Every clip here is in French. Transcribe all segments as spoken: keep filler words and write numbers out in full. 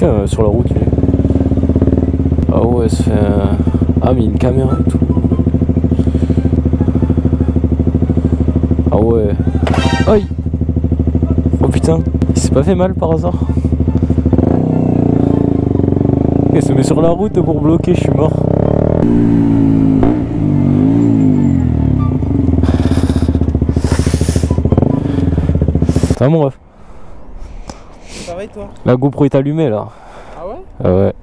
Tiens, euh, sur la route, il est. Ah ouais, ça fait. Euh... Ah, mais il y a une caméra et tout. Ah ouais. Aïe. Oh putain, il s'est pas fait mal par hasard. Il se met sur la route pour bloquer, je suis mort. Ça va mon ref? Pareil toi? La GoPro est allumée là. Ah ouais? Ah ouais.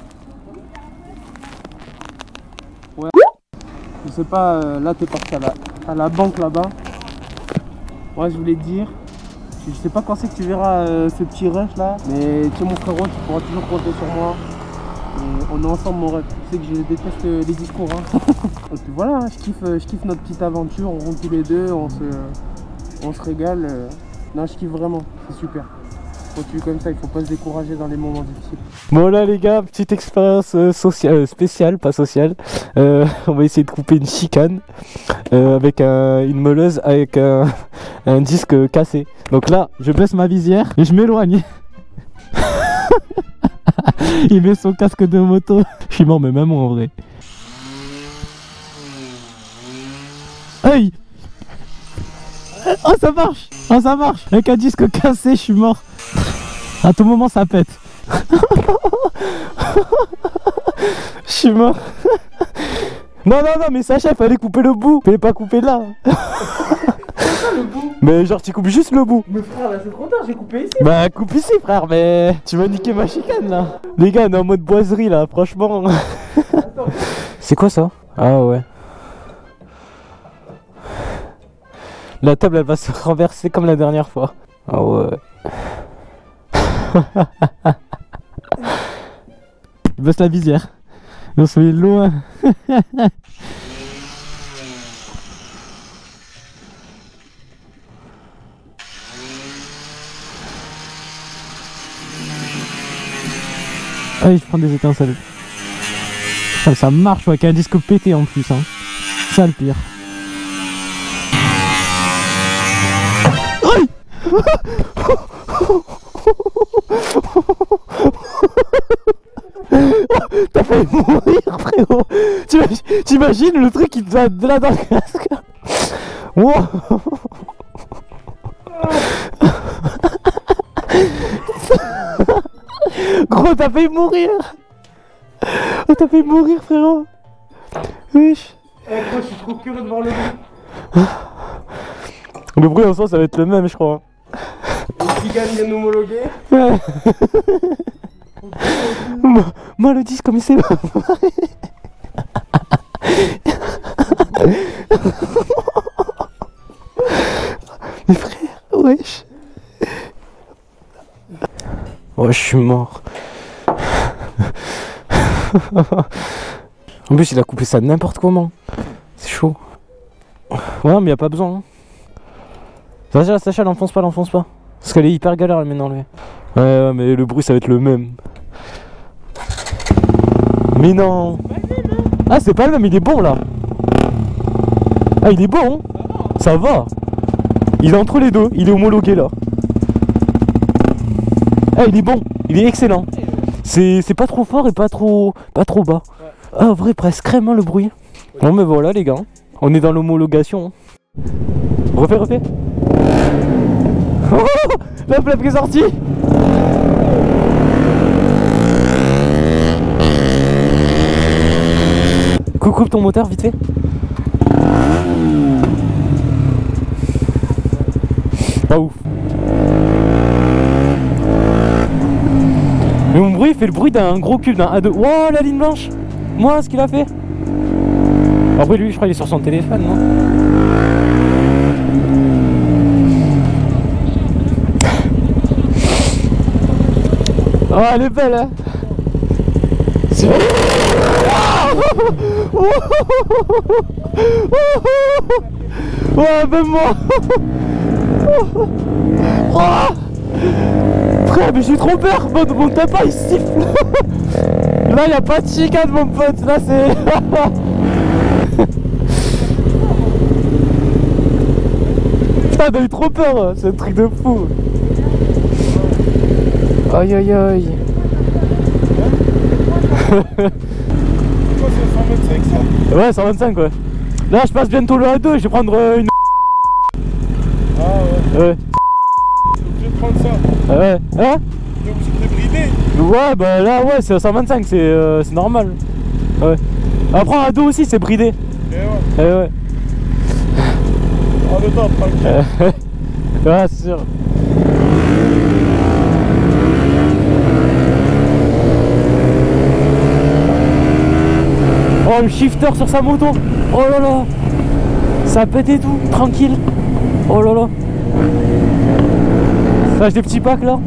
Ouais. Je sais pas, euh, là t'es parti à la, à la banque là-bas. Moi je voulais te dire, je sais pas quand c'est que tu verras euh, ce petit rush là, mais tu es mon frérot, tu pourras toujours compter sur moi. Et on est ensemble mon ref. Tu sais que je déteste euh, les discours hein. Et puis voilà, hein, je kiffe, euh, je kiffe notre petite aventure, on roule tous les deux, on se, on se régale. Euh. Non je kiffe vraiment, c'est super. Continue comme ça, il faut pas se décourager dans les moments difficiles. Bon là les gars, petite expérience euh, sociale, euh, spéciale, pas sociale. Euh, on va essayer de couper une chicane euh, avec un, une meuleuse avec un, un disque cassé. Donc là, je baisse ma visière et je m'éloigne. Il met son casque de moto. Je suis mort mais même en vrai. Aïe. Oh ça marche. Oh ça marche. Avec un disque cassé, je suis mort. À tout moment ça pète. Je suis mort. Non non non mais Sacha il fallait couper le bout. Fallait pas couper là. Le bout. Mais genre tu coupes juste le bout. Mais frère là c'est trop tard, j'ai coupé ici. Bah coupe ici frère, mais tu m'as niqué ma chicane là. Les gars on est en mode boiserie là franchement. C'est quoi ça? Ah ouais. La table elle va se renverser comme la dernière fois. Ah ouais. Il baisse la visière. On se met loin. Ah, je prends des étincelles. Ça, ça marche avec un disque pété en plus. Hein. Ça le pire. Aïe. T'as failli mourir frérot. T'imagines le truc qui te va de là dans le casque. Wow. Gros t'as failli mourir. Oh t'as failli mourir frérot. Wesh. Eh gros je suis trop curieux de voir le bruit. Le bruit en soi ça va être le même je crois. Le Kigan vient nous homologuer. Ouais. Moi, moi le disque comme il s'est mais frère, wesh. Oh je suis mort. En plus il a coupé ça n'importe comment. C'est chaud. Ouais mais y a pas besoin hein. Sacha, Sacha l'enfonce pas, l'enfonce pas. Parce qu'elle est hyper galère elle maintenant enlever. Ouais, ouais mais le bruit ça va être le même. Mais non. Ah c'est pas le même, il est bon là. Ah il est bon. Ça va. Il est entre les deux, il est homologué là. Ah il est bon, il est excellent. C'est pas trop fort et pas trop pas trop bas. Ah en vrai presque crème hein, le bruit. Bon mais voilà les gars, on est dans l'homologation. Refais, refais. Oh, la plaque est sortie. Coupe ton moteur vite fait. Pas ouf. Mais mon bruit il fait le bruit d'un gros cube, d'un A deux. Wow la ligne blanche. Moi ce qu'il a fait. Après lui je crois il est sur son téléphone non. Oh elle est belle hein. C'est... Ouais même moi. Oh frère mais j'ai trop peur. Mon, mon tapin il siffle. Là y'a pas de chicane mon pote. Là c'est... Putain t'as eu trop peur. C'est un truc de fou. Aïe aïe aïe. c'est cent vingt-cinq ça? Ouais, cent vingt-cinq, ouais. Là, je passe bientôt le A deux, je vais prendre euh, une. Ah ouais. Ouais. T'es obligé de prendre ça? Ouais. Hein? T'es obligé de brider? Ouais, bah là, ouais, c'est cent vingt-cinq, c'est euh, normal. Ouais. Après, un A deux aussi, c'est bridé. Eh ouais. Eh ouais. En dedans, tranquille. Ouais, c'est sûr. Oh, le shifter sur sa moto. Oh là là. Ça pète et tout, tranquille. Oh là là. Ça lâche des petits packs là.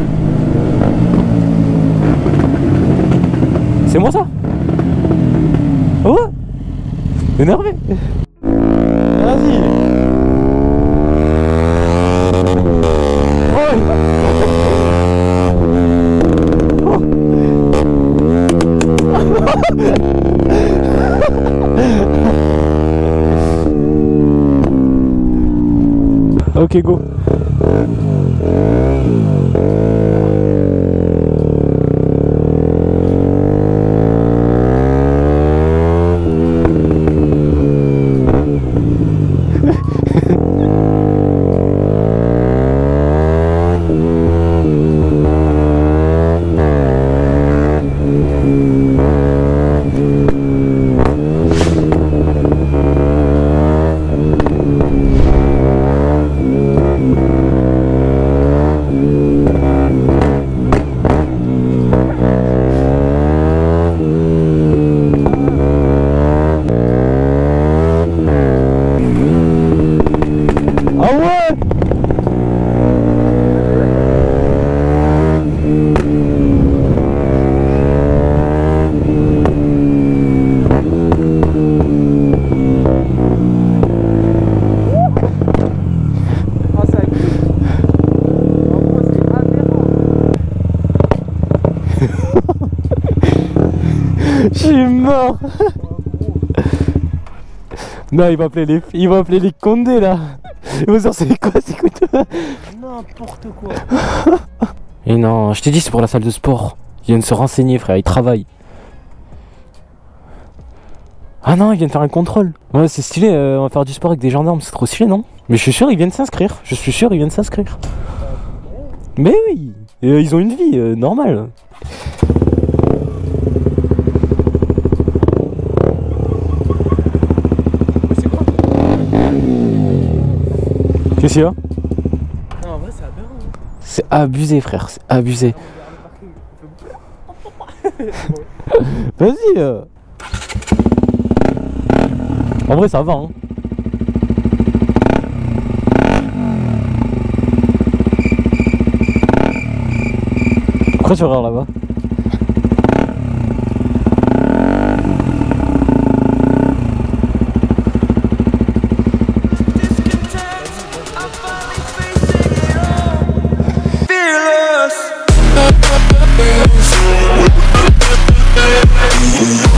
C'est moi ça? Oh ouais. Énervé. Vas-y. Oh. Ok, go. Je suis mort. Non, il va appeler les, il va appeler les Condés là. Il va dire c'est quoi, c'est quoi? N'importe quoi. Et non, je t'ai dit c'est pour la salle de sport. Ils viennent se renseigner, frère, ils travaillent. Ah non, ils viennent faire un contrôle. Ouais, c'est stylé, euh, on va faire du sport avec des gendarmes, c'est trop stylé, non? Mais je suis sûr ils viennent s'inscrire. Je suis sûr ils viennent s'inscrire. Mais oui, euh, ils ont une vie euh, normale. Qu'est-ce qu'il y a? Non, en vrai, c'est aberrant. C'est abusé, frère, c'est abusé. Vas-y. Euh. En vrai, ça va, hein. Pourquoi tu regardes là-bas? Fearless.